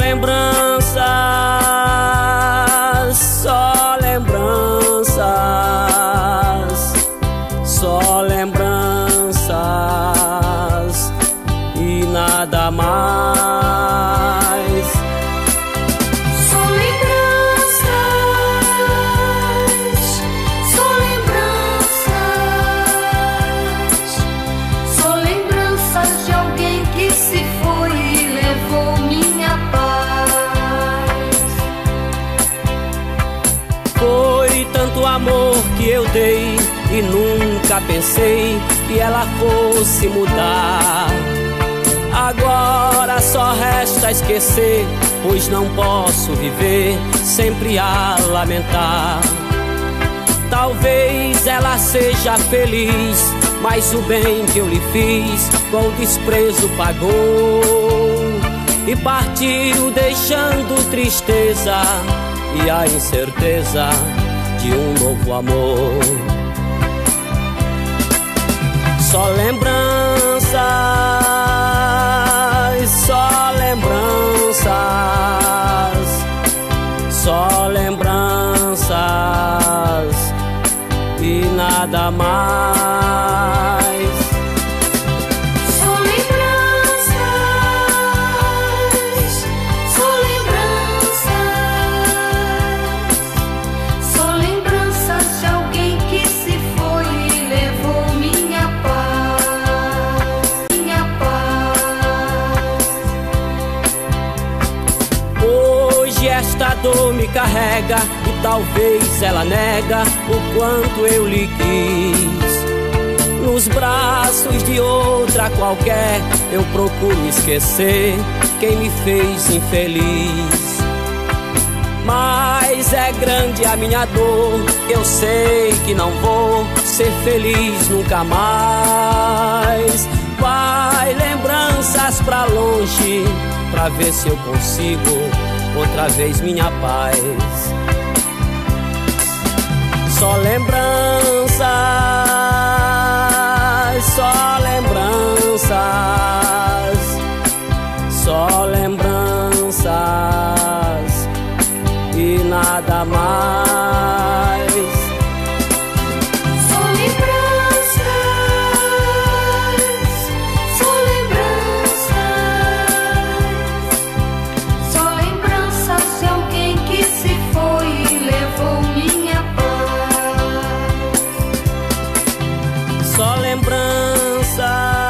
lembranças, só lembranças, só lembranças e nada mais. Só lembranças, só lembranças, só lembranças de alguém que se foi e levou minha paz. Foi tanto amor que eu dei e nunca pensei que ela fosse mudar. Agora só resta esquecer, pois não posso viver sempre a lamentar. Talvez ela seja feliz, mas o bem que eu lhe fiz com desprezo pagou e partiu deixando tristeza e a incerteza de um novo amor. Só lembranças, só lembranças, só lembranças e nada mais. Só lembranças, só lembranças, só lembranças de alguém que se foi e levou minha paz, minha paz. Hoje esta dor me carrega e talvez ela nega o quanto eu lhe quis. Nos braços de outra qualquer eu procuro esquecer quem me fez infeliz. Mas é grande a minha dor, eu sei que não vou ser feliz nunca mais. Vai lembranças pra longe, pra ver se eu consigo outra vez minha paz. Só lembranças, só lembranças, só lembranças e nada mais. Só lembranças, só lembranças, só lembranças de alguém que se foi e levou minha paz. Só lembranças,